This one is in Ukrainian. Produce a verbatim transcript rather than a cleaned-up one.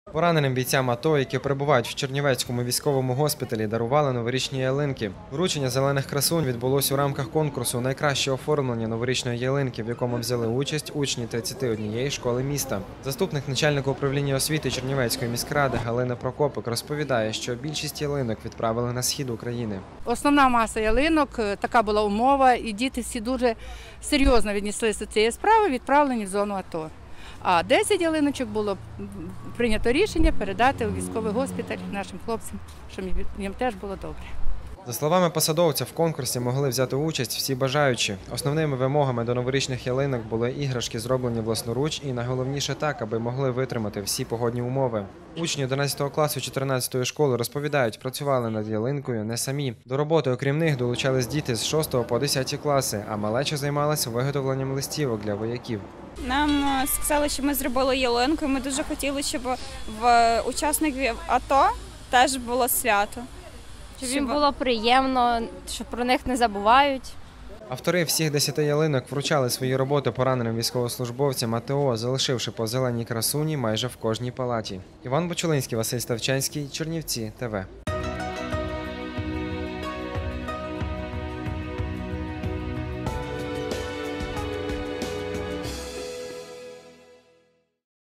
Пораненим бійцям АТО, які перебувають в Чернівецькому військовому госпіталі, дарували новорічні ялинки. Вручення зелених красунь відбулось у рамках конкурсу «Найкраще оформлення новорічної ялинки», в якому взяли участь учні тридцяти однієї школи міста. Заступник начальника управління освіти Чернівецької міськради Галина Прокопик розповідає, що більшість ялинок відправили на схід України. Основна маса ялинок, така була умова, і діти всі дуже серйозно віднеслися до цієї справи, відправлені в зону АТО. А десять ялиночок було прийнято рішення передати у військовий госпіталь нашим хлопцям, щоб їм теж було добре. За словами посадовця, в конкурсі могли взяти участь всі бажаючі. Основними вимогами до новорічних ялинок були іграшки, зроблені власноруч, і найголовніше так, аби могли витримати всі погодні умови. Учні одинадцятого класу чотирнадцятої школи розповідають, працювали над ялинкою не самі. До роботи, окрім них, долучались діти з шостого по десяті класи, а малеча займалася виготовленням листівок для вояків. Нам сказали, що ми зробили ялинку, і ми дуже хотіли, щоб в учасників АТО теж було свято. Щоб їм було приємно, що про них не забувають. Автори всіх десяти ялинок вручали свої роботи пораненим військовослужбовцям АТО, залишивши по зеленій красуні майже в кожній палаті. Іван Бочулинський, Василь Ставчанський, Чернівці, ТВ.